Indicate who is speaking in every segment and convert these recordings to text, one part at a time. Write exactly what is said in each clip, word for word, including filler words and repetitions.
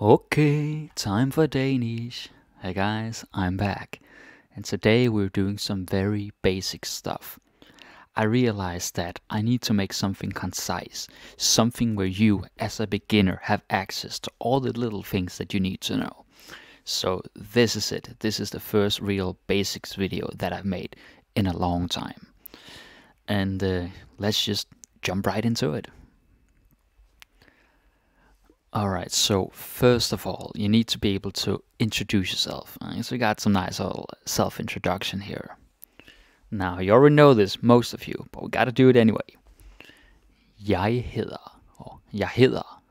Speaker 1: Okay, time for Danish. Hey guys, I'm back. And today we're doing some very basic stuff. I realized that I need to make something concise, something where you, as a beginner, have access to all the little things that you need to know. So this is it. This is the first real basics video that I've made in a long time. And uh, let's just jump right into it. Alright, so first of all, you need to be able to introduce yourself. Right? So we got some nice little self-introduction here. Now, you already know this, most of you, but we gotta do it anyway. Jeg hedder, or jeg hedder,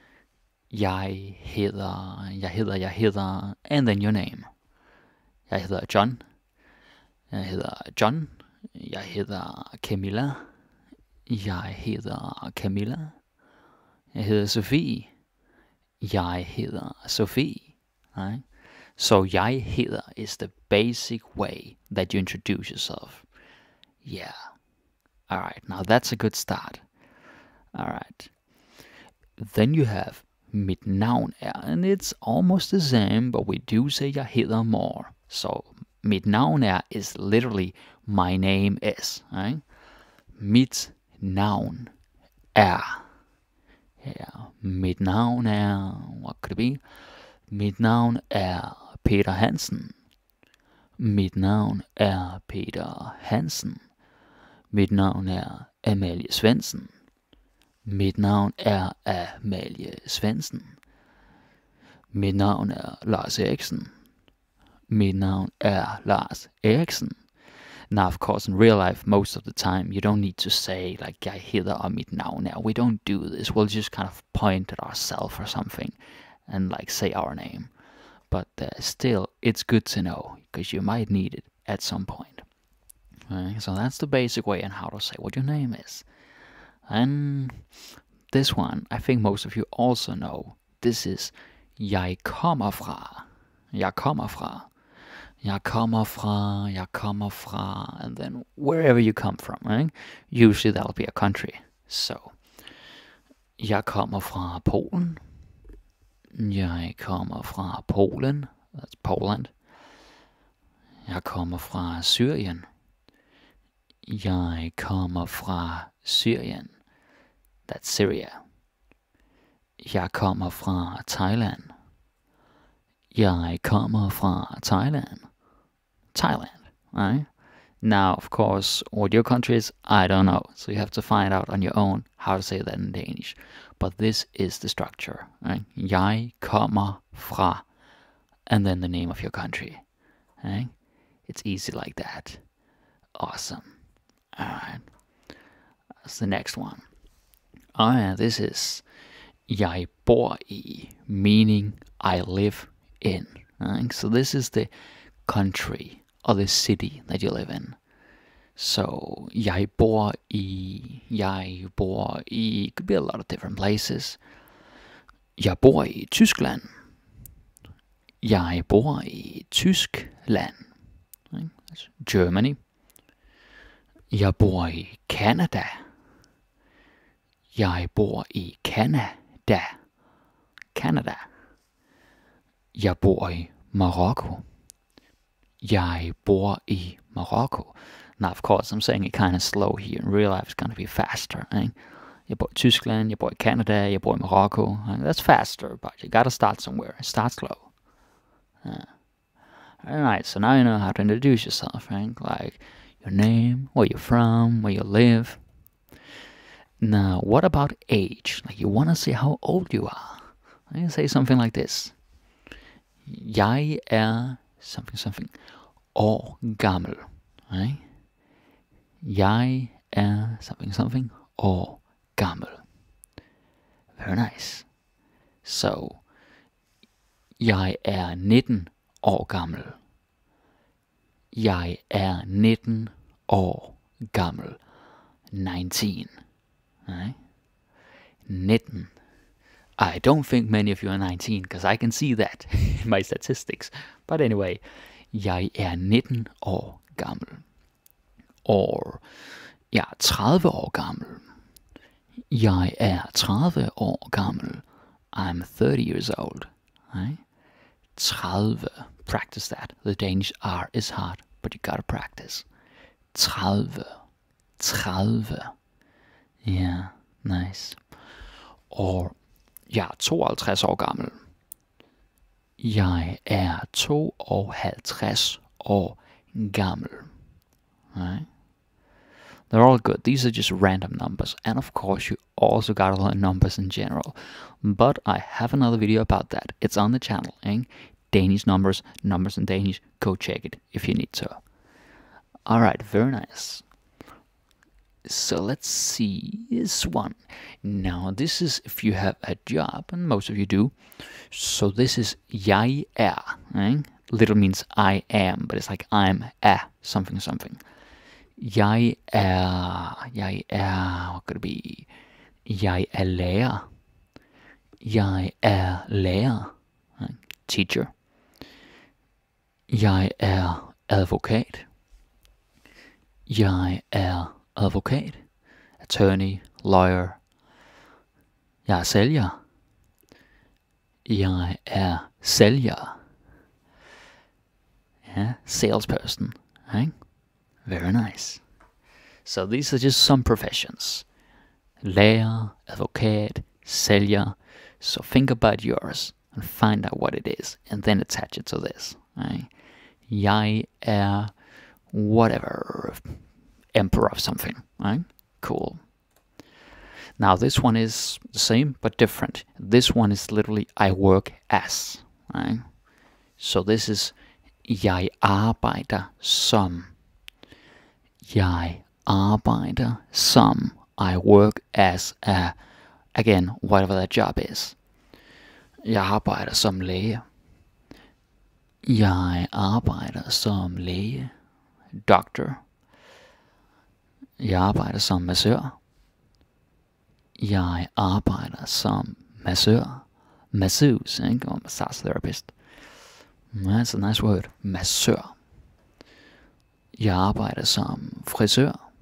Speaker 1: jeg hedder, jeg hedder, jeg hedder, and then your name. Jeg hedder John, jeg hedder John, jeg hedder Camilla, jeg hedder Camilla, jeg hedder Sofie, jeg hedder Sofie. Right? So jeg hedder is the basic way that you introduce yourself. Yeah. Alright, now that's a good start. Alright. Then you have mit navn er, and it's almost the same, but we do say jeg hedder more. So mit navn er is literally my name is. Right? Mit navn er. Yeah, mit navn er, what could it be? Mit navn er Peter Hansen. Mit navn er Peter Hansen. Mit navn er Amalie Svendsen. Mit navn er Amalie Svendsen. Mit navn er Lars Eriksen. Mit navn er Lars Eriksen. Now, of course, in real life, most of the time, you don't need to say, like, jeg hedder og mit navn er. We don't do this. We'll just kind of point at ourselves or something and, like, say our name. But uh, still, it's good to know, because you might need it at some point. Right? So that's the basic way on how to say what your name is. And this one, I think most of you also know. This is jeg kommer fra. Jeg kommer fra. Jeg kommer fra, jeg kommer fra, and then wherever you come from, right? Usually that'll be a country. So, jeg kommer fra Polen. Jeg kommer fra Polen. That's Poland. Jeg kommer fra Syrien. Jeg kommer fra Syrien. That's Syria. Jeg kommer fra Thailand. Jeg kommer fra Thailand. Thailand, right? Now, of course, what your country is, I don't know. So you have to find out on your own how to say that in Danish. But this is the structure, right? Jeg kommer fra, and then the name of your country, right? It's easy like that. Awesome. All right. That's the next one. Oh yeah, this is jeg bor i, meaning I live in. Right? So this is the country or the city that you live in. So jeg bor i, jeg bor i, could be a lot of different places. Jeg bor i Tyskland. Jeg bor i Tyskland. Right? That's Germany. Jeg bor i Canada. Jeg bor i Canada. Canada. Jeg bor i Morocco. Jeg bor i Morocco. Now, of course, I'm saying it kind of slow here. In real life, it's going to be faster. Right? Jeg bor i Tyskland, jeg bor i Canada, jeg bor i Morocco. Right? That's faster, but you got to start somewhere. Start slow. Uh, Alright, so now you know how to introduce yourself, right? Like your name, where you're from, where you live. Now, what about age? Like you want to say how old you are. I say something like this. Jeg er something something år gammel. Right? Jeg er something something år gammel. Very nice. So, jeg er nitten år gammel. Jeg er nitten år gammel. nineteen. Right? nitten. I don't think many of you are nineteen, because I can see that in my statistics. But anyway, jeg er nitten år gammel. Or, jeg er tredive år gammel. Jeg er tredive år gammel. I'm thirty years old. Right? tredive. Practice that. The Danish R is hard, but you gotta practice. tredive. tredive. Yeah, nice. Og jeg er tooghalvtreds år gammel. Jeg er tooghalvtreds år gammel. Right? They're all good. These are just random numbers. And of course, you also got a lot of numbers in general. But I have another video about that. It's on the channel. Eh? Danish numbers, numbers in Danish. Go check it if you need to. Alright, very nice. So let's see this one. Now, this is if you have a job, and most of you do. So this is jeg er. Eh? Little means I am, but it's like I'm a something something. Jeg er, jeg er, what could it be? Jeg er lærer. Jeg er lærer. Right? Teacher. Jeg er advokat. Jeg er advokat. Attorney, lawyer. Jeg er sælger. Jeg er sælger. Yeah, salesperson. Right? Very nice. So these are just some professions. Lærer, advokat, sælger. So think about yours and find out what it is and then attach it to this. Right? Jeg er whatever, emperor of something. Right? Cool. Now this one is the same but different. This one is literally I work as. Right? So this is jeg arbejder som. Jeg arbejder som. I work as a, again, whatever that job is. Jeg arbejder som læge. Jeg arbejder som læge. Doctor. Jeg arbejder som massør. Jeg arbejder som massør. Masseuse, ikke? Or massage therapist. That's a nice word. Massør. Jeg arbejder som frisør.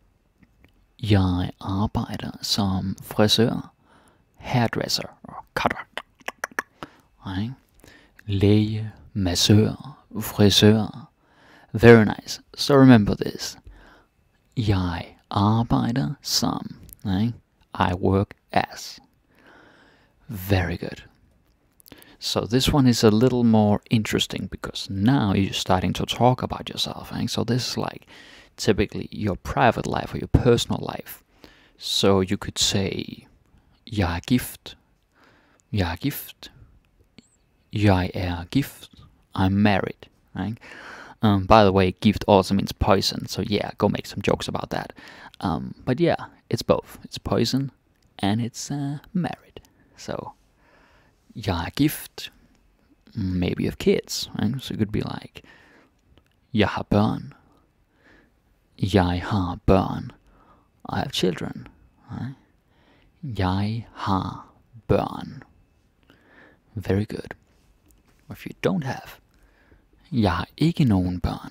Speaker 1: Jeg arbejder som frisør. Hairdresser. Or cutter. Right? Læge, massør, frisør. Very nice. So remember this. Jeg arbejder som. Right? I work as. Very good. So this one is a little more interesting because now you're starting to talk about yourself. Right? So this is like typically your private life or your personal life. So you could say, jeg er gift. Jeg er gift. Jeg er gift. I'm married. Right? Um, by the way, gift also means poison. So yeah, go make some jokes about that. Um, but yeah, it's both. It's poison and it's uh, married. So jeg er gift. Maybe you have kids. Right? So it could be like, jeg har børn. Jeg har børn. I have children. Right? Jeg har børn. Very good. If you don't have, jeg har ikke nogen børn.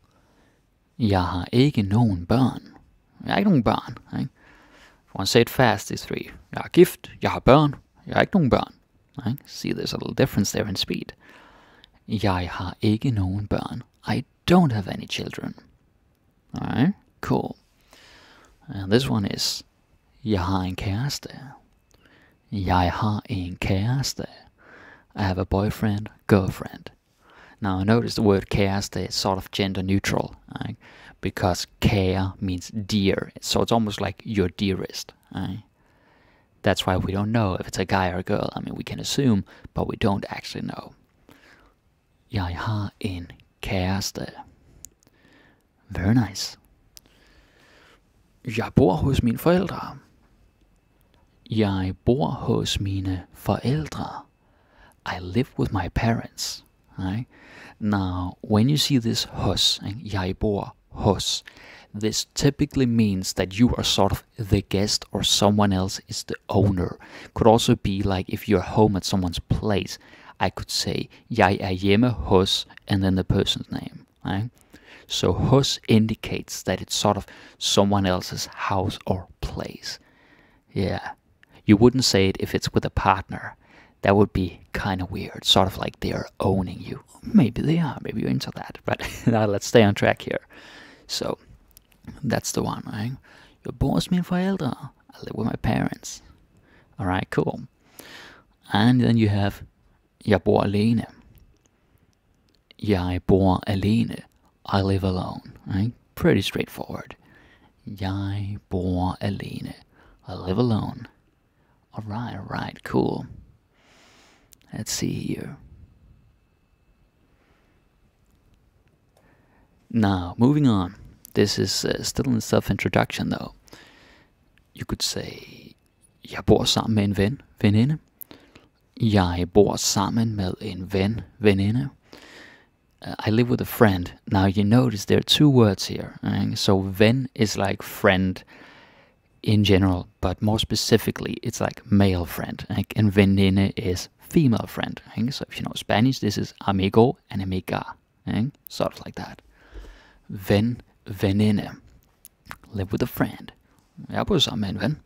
Speaker 1: Jeg har ikke nogen børn. Jeg har ikke nogen børn. Right? If you want to say it fast, these three. Jeg er gift. Jeg har børn. Jeg har ikke nogen børn. Right? See, there's a little difference there in speed. Jeg har ikke nogen børn. I don't have any children. Alright, cool. And this one is, jeg har en kæreste. Jeg har en kæreste. I have a boyfriend, girlfriend. Now notice the word kæreste is sort of gender neutral, right? Because kære means dear, so it's almost like your dearest. Right? That's why we don't know if it's a guy or a girl. I mean, we can assume, but we don't actually know. Jeg har en kæreste. Very nice. Jeg bor hos mine forældre. Jeg bor hos mine forældre. I live with my parents. Right? Now, when you see this hos, jeg bor hos, this typically means that you are sort of the guest or someone else is the owner. Could also be like if you're home at someone's place. I could say, jeg er hjemme hos, and then the person's name. Right? So hos indicates that it's sort of someone else's house or place. Yeah. You wouldn't say it if it's with a partner. That would be kind of weird, sort of like they're owning you. Maybe they are, maybe you're into that, but now let's stay on track here. So, that's the one, right? Jeg bor hos mine forældre. I live with my parents. Alright, cool. And then you have, jeg bor alene. Jeg bor alene. I live alone, right? Pretty straightforward. Jeg bor alene. I live alone. Alright, alright, cool. Let's see here. Now, moving on. This is uh, still in self-introduction though. You could say, jeg bor sammen med en ven, veninde. Jeg bor sammen med en ven, veninde. Uh, I live with a friend. Now you notice there are two words here. Right? So ven is like friend in general, but more specifically, it's like male friend. Like, and veninde is female friend. Right? So if you know Spanish, this is amigo and amiga. Right? Sort of like that. Ven, veninde. Live with a friend. Jeg bor sammen med en ven.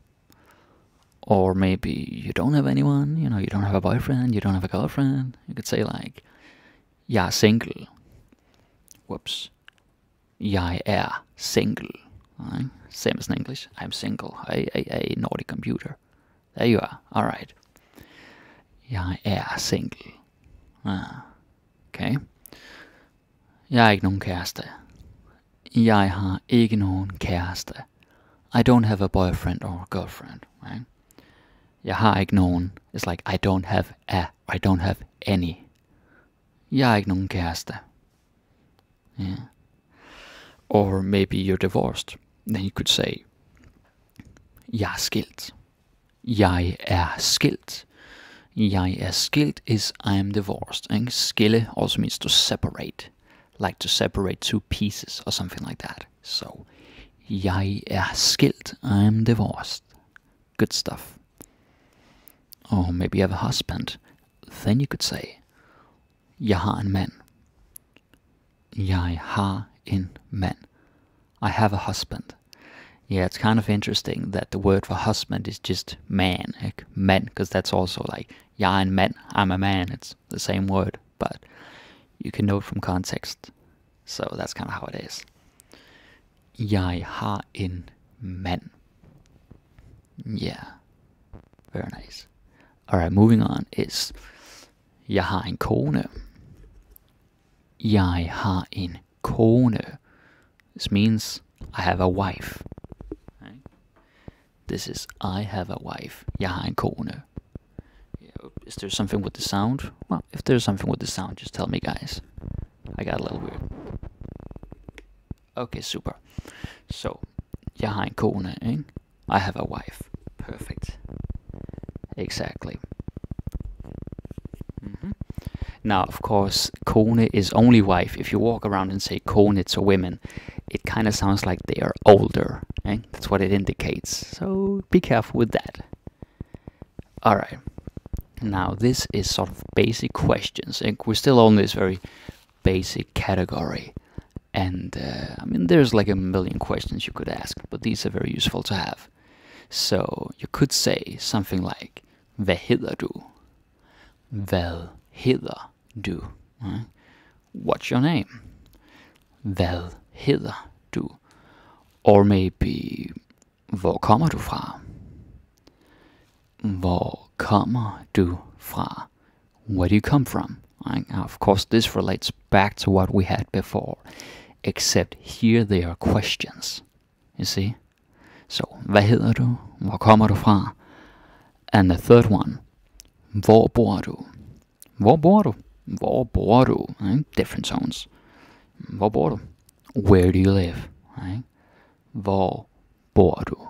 Speaker 1: Or maybe you don't have anyone, you know, you don't have a boyfriend, you don't have a girlfriend. You could say like, jeg er single. Whoops. Jeg er single. Right? Same as in English. I'm single. Hey, hey, hey, naughty computer. There you are. Alright. Jeg er single. Ah, okay. Jeg har ikke nogen kæreste. Jeg har ikke nogen kæreste. I don't have a boyfriend or a girlfriend, right? Jeg har ikke nogen. It's like I don't have a, I don't have any. Jeg har ikke nogen kæreste. Yeah. Or maybe you're divorced. Then you could say, jeg er skilt. Jeg er skilt. Jeg er skilt is I am divorced. And skille also means to separate. Like to separate two pieces or something like that. So, jeg er skilt. I am divorced. Good stuff. Or maybe you have a husband. Then you could say, jeg har en mand. Jeg har en mand. I have a husband. Yeah, it's kind of interesting that the word for husband is just man, like man, because that's also like, jeg er en mand, I'm a man, it's the same word, but you can know it from context. So that's kind of how it is. Jeg har en mand. Yeah, very nice. Alright, moving on is, jeg har en kone. Jeg har en kone. This means I have a wife. Right? This is I have a wife. Jeg har en kone. Yeah, is there something with the sound? Well, if there's something with the sound, just tell me, guys. I got a little weird. Okay, super. So, jeg har en kone, ikke? I have a wife. Perfect. Exactly. Mm-hmm. Now, of course, kone is only wife. If you walk around and say kone to women, it kind of sounds like they are older. Eh? That's what it indicates. So be careful with that. Alright. Now, this is sort of basic questions. And we're still on this very basic category. And, uh, I mean, there's like a million questions you could ask, but these are very useful to have. So, you could say something like, hvad hedder du? Hvad hedder du? Right? What's your name? Hvad hedder du? Or maybe, hvor kommer du fra? Hvor kommer du fra? Where do you come from? Right? Now, of course, this relates back to what we had before, except here they are questions. You see? So, hvad hedder du? Hvor kommer du fra? And the third one, hvor bor du? Hvor bor du? Hvor bor du? Right? Different tones. Hvor bor du? Where do you live? Right? Hvor bor du?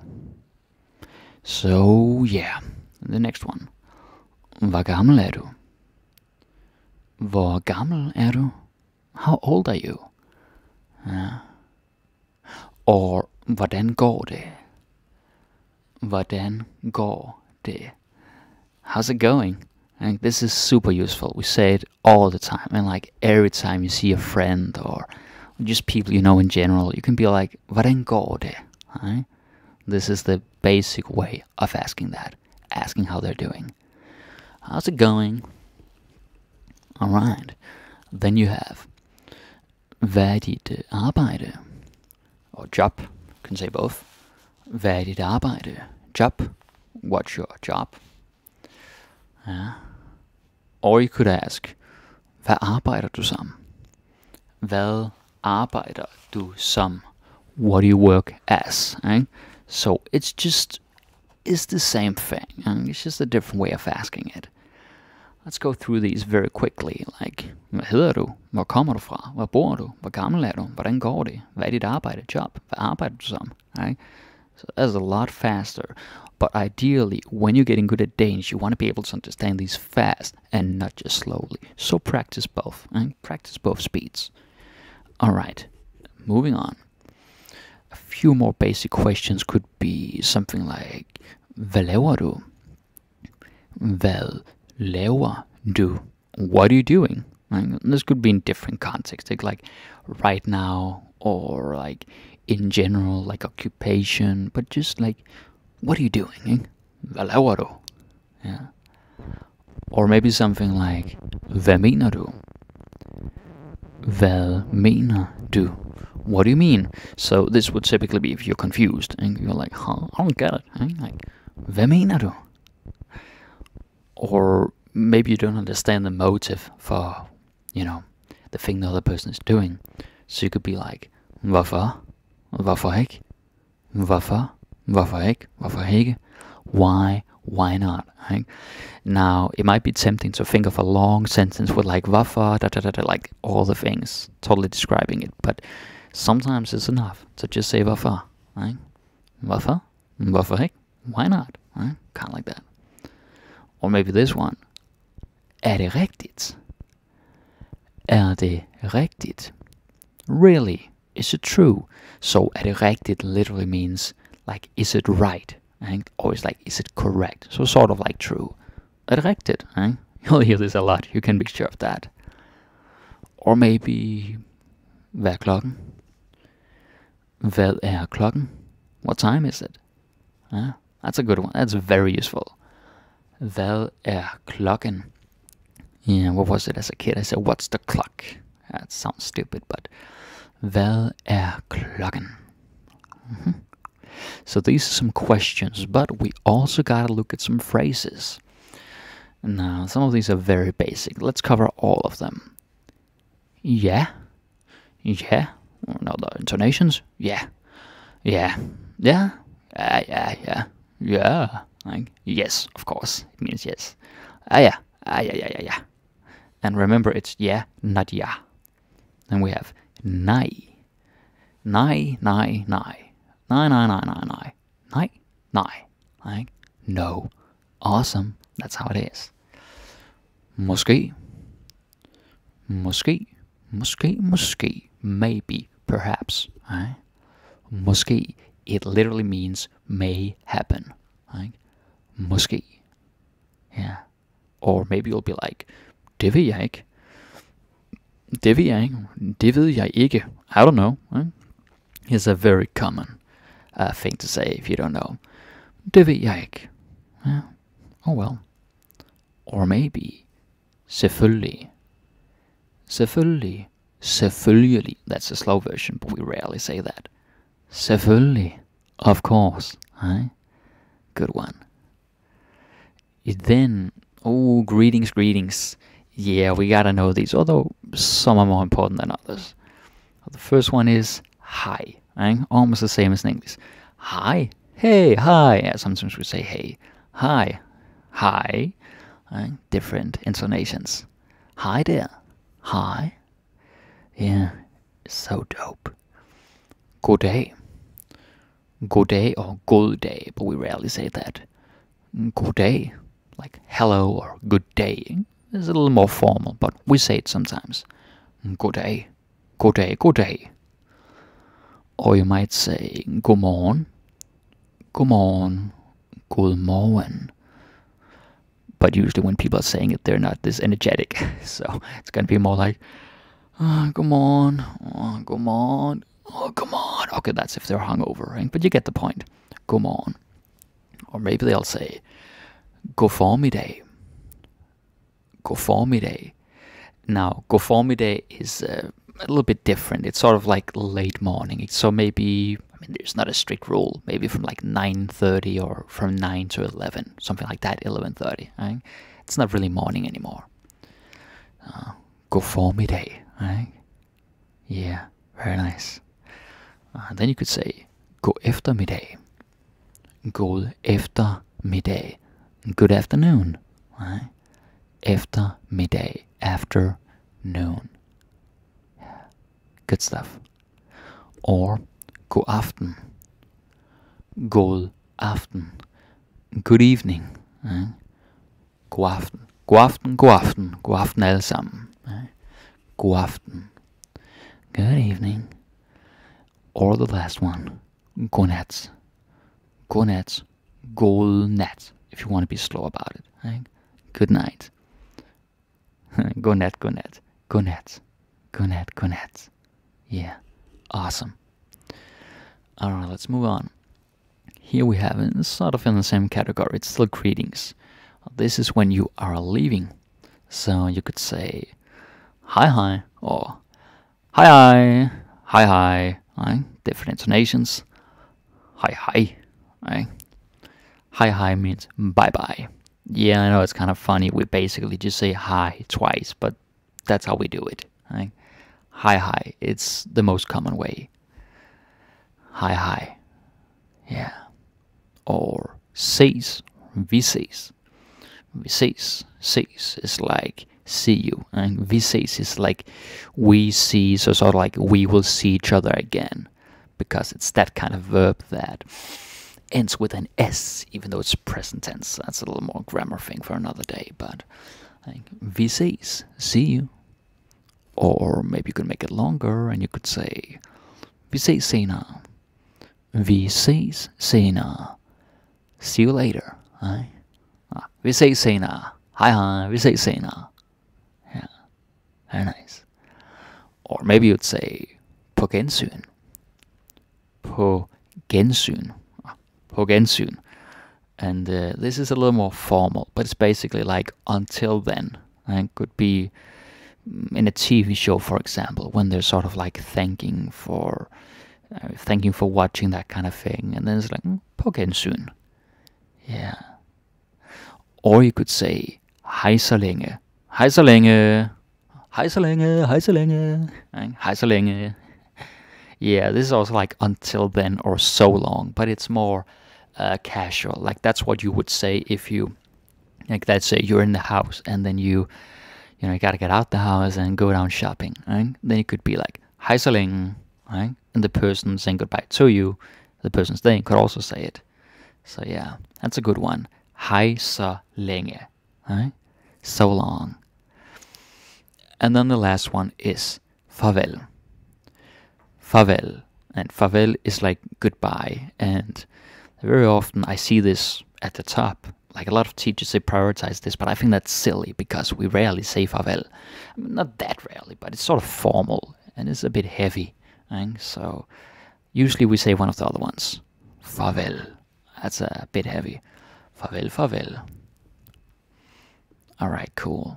Speaker 1: So, yeah. The next one. Hvor gammel er du? Hvor gammel er du? How old are you? Uh, or, hvordan går det? Hvordan går det? How's it going? Like, this is super useful. We say it all the time. And like every time you see a friend or just people you know in general, you can be like, hvordan går det? Right? This is the basic way of asking that. Asking how they're doing. how's it going? Alright. Then you have, hvad er dit uh, arbejde? Or job, you can say both. Hvad er dit arbejde? Job. What's your job? Yeah. Or you could ask, hvad arbejder du som? Hvad arbejder du som? What do you work as? Eh? So it's just, it's the same thing. Eh? It's just a different way of asking it. Let's go through these very quickly. Like, hvad hedder du? Hvor kommer du fra? Hvor bor du? Hvor gammel er du? Hvordan går det? Hvad er dit arbejde? Job? Hvad arbejder du som? Right? So that's a lot faster. But ideally, when you're getting good at Danish, you want to be able to understand these fast and not just slowly. So practice both. Right? Practice both speeds. Alright, moving on. A few more basic questions could be something like, hvad laver du? Hvad laver du? What are you doing? Right? This could be in different contexts, like right now, or like in general, like occupation, but just like, what are you doing? Eh? Hvad laver du? Yeah. Or maybe something like, hvad mener du? Hvad mener du? What do you mean? So this would typically be if you're confused and you're like, huh, I don't get it. Eh? Like, hvad mener du? Or maybe you don't understand the motive for, you know, the thing the other person is doing. So you could be like, hvorfor? Hvorfor ikke? Hvorfor? Hvorfor ikke? Hvorfor ikke? Why? Why not? Right? Now, it might be tempting to think of a long sentence with like hvorfor, da, da, da, da, like all the things, totally describing it. But sometimes it's enough to just say hvorfor. Right? Hvorfor? Hvorfor ikke? Why not? Right? Kind of like that. Or maybe this one. Er det rigtigt? Er det rigtigt? Really? Is it true? So er det rigtigt literally means like, is it right? Right? Or it's like, is it correct? So sort of like true. Er det rigtigt? Right? You'll hear this a lot. You can be sure of that. Or maybe, hvad er klokken? Hvad er klokken? What time is it? Yeah, that's a good one. That's very useful. Hvad er klokken? Yeah, what was it as a kid? I said, what's the clock? That sounds stupid, but hvad er klokken? Mm-hmm. So these are some questions, but we also gotta look at some phrases. Now, some of these are very basic. Let's cover all of them. Yeah. Yeah. No, the intonations. Yeah. Yeah. Yeah. Yeah, yeah, yeah. Yeah. Like, yes, of course. It means yes. Ah, yeah. Ah, yeah, yeah, yeah, yeah. And remember, it's yeah, not yeah. Then we have nej. Nej, nej, nej. Nej, nej, nej, nej, nej. Nej, nej. Like, no. Awesome. That's how it is. Måske. Måske. Måske, måske. Maybe. Perhaps. Right? Måske. It literally means may happen. Right? Måske. Yeah. Or maybe you'll be like, det ved jeg ikke. Det ved jeg ikke. Det ved jeg ikke. I don't know. Right? It's a very common uh, thing to say if you don't know. Det ved jeg ikke. Yeah. Oh well. Or maybe, selvfølgelig. Selvfølgelig. Selvfølgelig. That's a slow version, but we rarely say that. Selvfølgelig. Of course. Right? Good one. Then, oh, greetings, greetings. Yeah, we gotta know these, although some are more important than others. The first one is hi. Right? Almost the same as in English. Hi. Hey, hi. Yeah, sometimes we say hey. Hi. Hi. Right? Different intonations. Hi there. Hi. Yeah, so dope. Goddag. Goddag or god day, but we rarely say that. Goddag. Like hello or good day. It's a little more formal, but we say it sometimes. Goddag. Goddag, goddag. Or you might say godmorgen. Godmorgen. Godmorgen. But usually when people are saying it, they're not this energetic. So it's going to be more like, oh, godmorgen. Oh, godmorgen. Oh, come on. Okay, that's if they're hungover, right? But you get the point. Godmorgen. Or maybe they'll say, god formiddag. god formiddag. Now, god formiddag is uh, a little bit different. It's sort of like late morning. It's so maybe, I mean, there's not a strict rule. Maybe from like nine thirty or from nine to eleven, something like that, eleven thirty. Right? It's not really morning anymore. Uh, god formiddag, right? Yeah, very nice. Uh, then you could say god eftermiddag. God eftermiddag. Good afternoon, right? Eftermiddag, afternoon. Yeah, good stuff. Or god aften. God aften. Good evening. Right? God aften. God aften, god aften. God aften alle sammen. Right? God aften. Good evening. Or the last one. Godnat. Godnat. God nat. If you want to be slow about it. Right? Good night. Godnat, godnat. Godnat. Godnat, godnat. Yeah. Awesome. Alright, let's move on. Here we have it, sort of in the same category. It's still greetings. This is when you are leaving. So you could say hi hi or hi hi, hi hi, right? Different intonations. Hi hi, right? Hi hi means bye bye. Yeah, I know it's kind of funny. We basically just say hi twice, but that's how we do it, right? Hi hi, it's the most common way. Hi hi, yeah. Or ses, vi ses. Vi ses, ses is like see you, and vi ses is like we see, so sort of like we will see each other again, because it's that kind of verb that ends with an S, even though it's present tense. That's a little more grammar thing for another day, but like, vi ses, see you. Or maybe you could make it longer and you could say vi ses senere. Vi ses senere. See you later. Right? Ah, vi ses senere. Hi hi, vi ses senere. Yeah, very nice. Or maybe you'd say på gensyn. På gensyn. Ah, på gensyn. And uh, this is a little more formal, but it's basically like until then. And it could be in a T V show, for example, when they're sort of like thanking for uh, thanking for watching, that kind of thing. And then it's like, mm, på gensyn. Yeah. Or you could say, hej så længe. Hej så længe. Hej så længe. Hej så længe. Hej så længe. Yeah, this is also like until then or so long, but it's more uh, casual. Like that's what you would say if you, like let's say you're in the house and then you, you know, you gotta get out the house and go down shopping, right? Then it could be like, hej så længe, right? And the person saying goodbye to you, the person staying could also say it. So yeah, that's a good one. Hej så længe, right? So long. And then the last one is farvel. Farvel. And farvel is like goodbye. And very often I see this at the top. Like a lot of teachers, they prioritize this, but I think that's silly because we rarely say farvel. I mean, not that rarely, but it's sort of formal and it's a bit heavy. Right? So usually we say one of the other ones. Farvel. That's a bit heavy. Farvel, farvel. Alright, cool.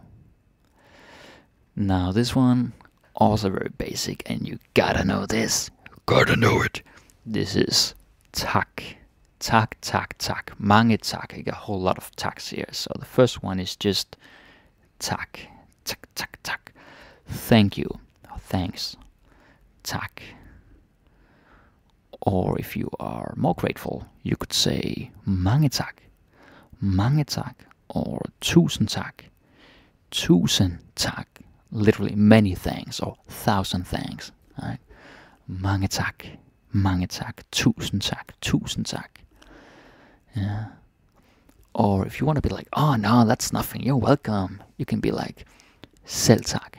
Speaker 1: Now this one, also very basic, and you gotta know this. Gotta know it. This is tak. Tak, tak, tak. Mange tak. I got a whole lot of taks here. So the first one is just tak. Tak, tak, tak. Thank you. Thanks. Tak. Or if you are more grateful, you could say mange tak. Mange tak. Or tusind tak. Tusind tak. Literally many thanks or thousand thanks. Right? Mange tak. Mange tak. Tusind tak. Tusind tak. Yeah. Or if you want to be like, oh no, that's nothing, you're welcome, you can be like, selv tak.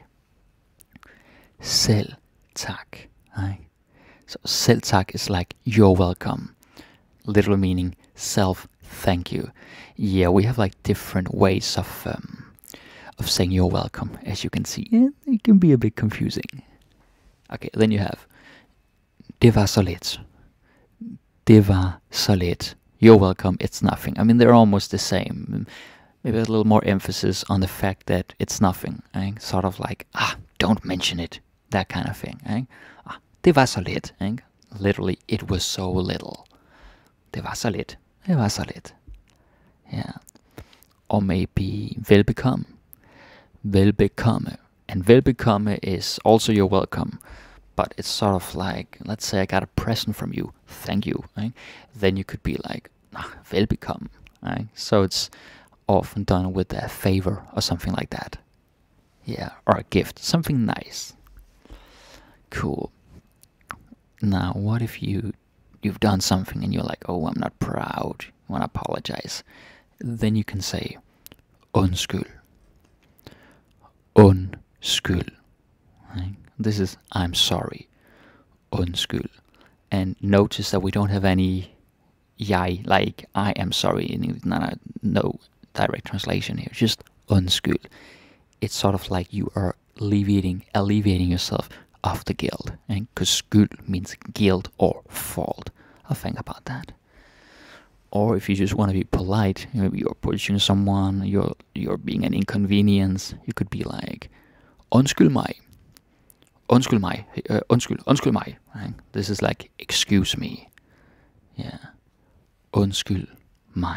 Speaker 1: Selv tak. Right? So selv tak is like, you're welcome. Literally meaning self thank you. Yeah, we have like different ways of um, of saying you're welcome, as you can see. It can be a bit confusing. Okay, then you have det var så lidt. Det var så lidt. You're welcome, it's nothing. I mean, they're almost the same. maybe a little more emphasis on the fact that it's nothing. Ikke? Sort of like, ah, don't mention it. That kind of thing. Ikke? Ah, det var så lidt. Ikke? Literally, it was so little. Det var så lidt. Det var så lidt. Yeah. Or maybe velbekomme. Velbekomme. And velbekomme is also you're welcome. But it's sort of like, let's say I got a present from you. Thank you. Right? Then you could be like, ah, velbekomme. Right? So it's often done with a favor or something like that. Yeah, or a gift. Something nice. Cool. Now, what if you, you've done something and you're like, oh, I'm not proud. You want to apologize. Then you can say, undskyld. Undskyld. Right? This is, I'm sorry. Undskyld. And notice that we don't have any jeg, like I am sorry. No, no direct translation here. Just undskyld. It's sort of like you are alleviating, alleviating yourself of the guilt. And because skyld means guilt or fault. I'll think about that. Or if you just want to be polite, maybe you're pushing someone, you're you're being an inconvenience, you could be like, undskyld mig. Undskyld mig. Uh, undskyld, undskyld mig. Right? This is like, excuse me. Yeah. Undskyld mig.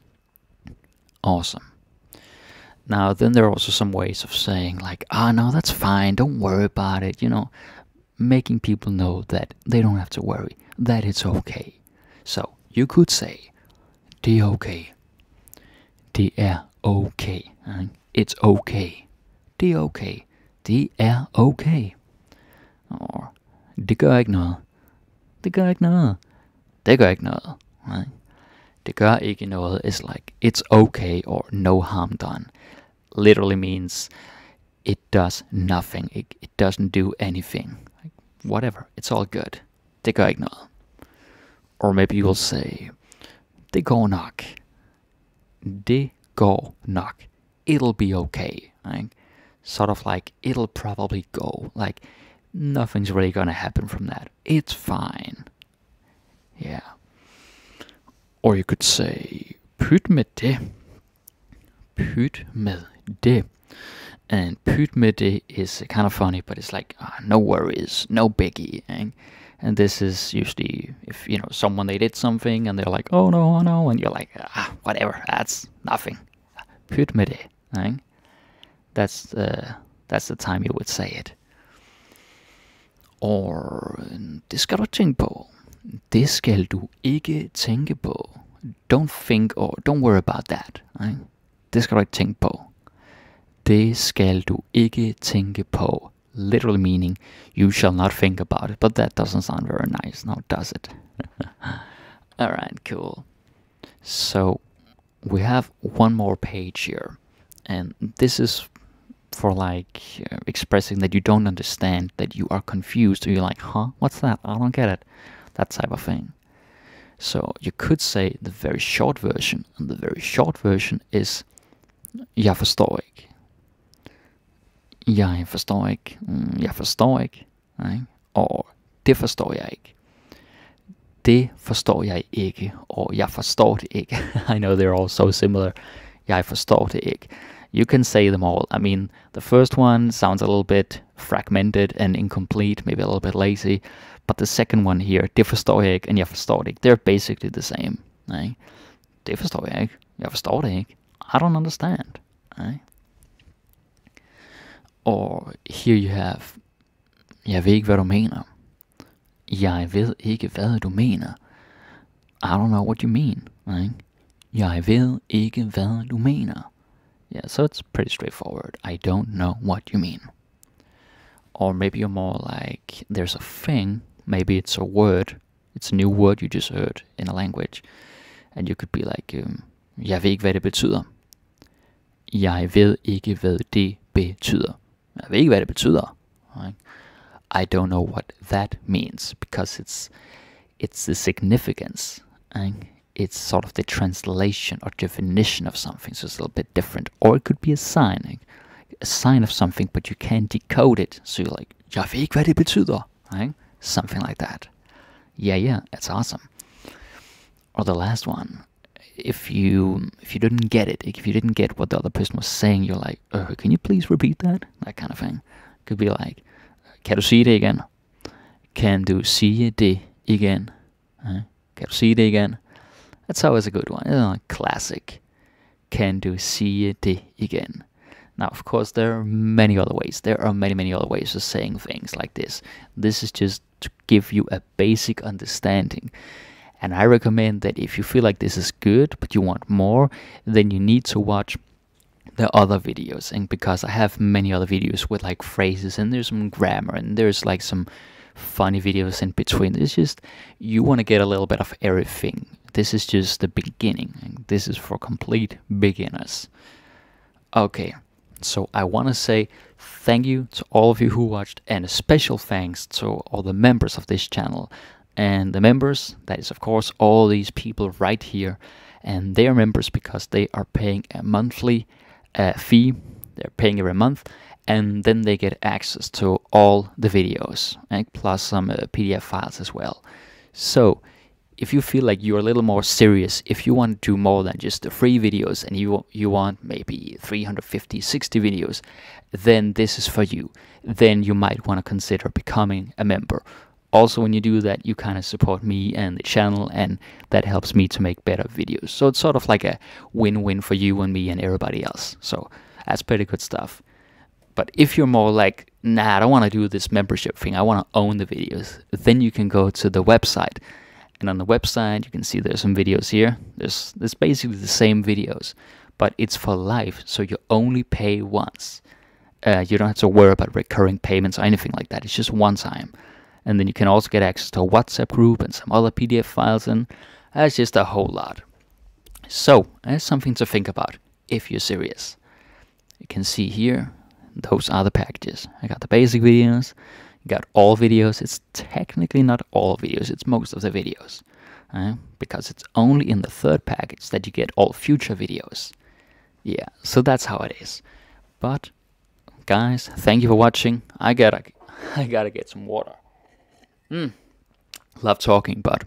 Speaker 1: Awesome. Now, then there are also some ways of saying like, ah, no, that's fine, don't worry about it, you know, making people know that they don't have to worry, that it's okay. So, you could say, det er okay. Det er okay. Right? It's okay. Det er okay. Det er okay. Or, det gør ikke noget. Det gør ikke noget. Det gør ikke noget. Right? Det gør ikke noget is like, it's okay or no harm done. Literally means it does nothing. It, it doesn't do anything. Like, whatever. It's all good. Det gør ikke noget. Or maybe you will say, det går nok. Det går nok. It'll be okay. Right? Sort of like, it'll probably go. Like, nothing's really gonna happen from that. It's fine. Yeah. Or you could say, pyt med det. Pyt med det. And pyt med det is kind of funny, but it's like, oh, no worries, no biggie. Eh? And this is usually if, you know, someone, they did something and they're like, oh no, oh no, and you're like, ah, whatever, that's nothing. Pyt med det. Eh? That's the, that's the time you would say it. Or, det skal du tænke på. Det skal du ikke tænke på. Don't think or don't worry about that. Right? Det skal du ikke tænke på. Det skal du ikke tænke på. Literally meaning, you shall not think about it. But that doesn't sound very nice, now does it? Alright, cool. So, we have one more page here. And this is for like uh, expressing that you don't understand, that you are confused. Or you're like, huh, what's that? I don't get it. That type of thing. So you could say the very short version, and the very short version is jeg forstår ikke. Jeg forstår ikke. Jeg forstår ikke. Right? Og det forstår jeg ikke. Det forstår jeg ikke. Og jeg forstår det ikke. I know they're all so similar. Jeg forstår det ikke. You can say them all. I mean, the first one sounds a little bit fragmented and incomplete, maybe a little bit lazy. But the second one here, det forstår jeg ikke, and jeg forstår det ikke, they're basically the same. Right? Det forstår jeg ikke. Jeg forstår det ikke. I don't understand. Right? Or here you have, jeg ved ikke, hvad du mener. Jeg ved ikke, hvad du mener. I don't know what you mean. Right? Jeg ved ikke, hvad du mener. Yeah, so it's pretty straightforward. I don't know what you mean. Or maybe you're more like, there's a thing, maybe it's a word, it's a new word you just heard in a language, and you could be like, um, jeg ved ikke, hvad det betyder. Jeg ved ikke, hvad det betyder. Jeg ved ikke, hvad det betyder. Right? I don't know what that means, because it's it's the significance. Right? It's sort of the translation or definition of something, so it's a little bit different. Or it could be a sign, like a sign of something, but you can't decode it. So you're like, jeg ved ikke, hvad det betyder. Right? Something like that. Yeah, yeah, that's awesome. Or the last one, if you if you didn't get it, if you didn't get what the other person was saying, you're like, uh, can you please repeat that? That kind of thing. Could be like, kan du sige det igen? Kan du sige det igen? Uh, kan du sige det igen? That's always a good one. It's a classic. Kan du sige det igen? Now, of course, there are many other ways. There are many, many other ways of saying things like this. This is just to give you a basic understanding. And I recommend that if you feel like this is good, but you want more, then you need to watch the other videos. And because I have many other videos with like phrases, and there's some grammar, and there's like some funny videos in between. It's just, you want to get a little bit of everything. This is just the beginning. And this is for complete beginners. Okay. So I want to say thank you to all of you who watched, and a special thanks to all the members of this channel. And the members, that is of course all these people right here, and they are members because they are paying a monthly uh, fee. They're paying every month, and then they get access to all the videos, and plus some uh, P D F files as well. So if you feel like you're a little more serious, if you want to do more than just the free videos, and you you want maybe three hundred fifty, sixty videos, then this is for you. Then you might want to consider becoming a member. Also, when you do that, you kind of support me and the channel, and that helps me to make better videos. So it's sort of like a win-win for you and me and everybody else. So that's pretty good stuff. But if you're more like, nah, I don't want to do this membership thing, I want to own the videos, then you can go to the website. And on the website, you can see there's some videos here. There's, there's basically the same videos, but it's for life, so you only pay once. Uh, you don't have to worry about recurring payments or anything like that. It's just one time. And then you can also get access to a WhatsApp group and some other P D F files, and that's just a whole lot. So that's something to think about if you're serious. You can see here, those are the packages. I got the basic videos, you got all videos. It's technically not all videos, it's most of the videos. Uh, because it's only in the third package that you get all future videos. Yeah, so that's how it is. But guys, thank you for watching. I gotta, I gotta get some water. Mm. Love talking, but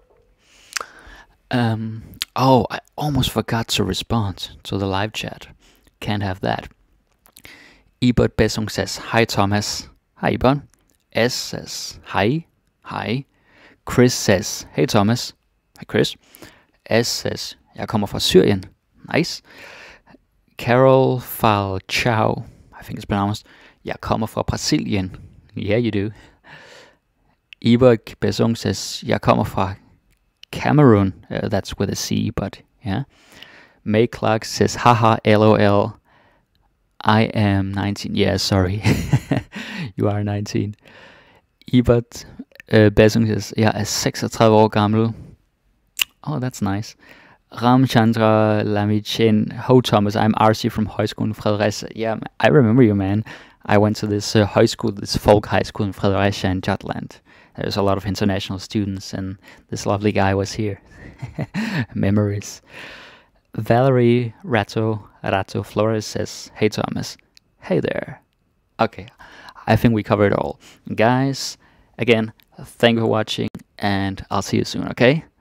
Speaker 1: um, oh, I almost forgot to respond to the live chat. Can't have that. Ebert Bessung says, hi Thomas. Hi Ebert. S says, hi. Hi. Chris says, hey Thomas. Hi Chris. S says, jeg kommer fra Syrien. Nice. Carol Falchau, I think it's pronounced, jeg kommer fra Brasilien. Yeah, you do. Ebert Besung says, jeg kommer fra Cameroon. Uh, that's with a C, but yeah. May Clark says, haha, lol. I am nineteen. Yeah, sorry. You are nineteen. Ebert uh, Besung says, jeg er seksogtredive år gammel. Oh, that's nice. Ramchandra Lamichen, ho Thomas, I'm R C from high school in Fredericia. Yeah, I remember you, man. I went to this uh, high school, this folk high school in Fredericia in Jutland. There's a lot of international students, and this lovely guy was here. Memories. Valerie Rato Rato Flores says, hey Thomas. Hey there. Okay, I think we covered it all. Guys, again, thank you for watching, and I'll see you soon, okay?